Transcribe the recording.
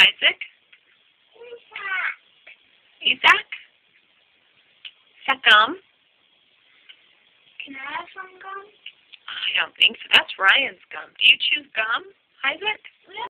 Isaac? Isaac? Is that gum? Can I have some gum? I don't think so. That's Ryan's gum. Do you chew gum, Isaac?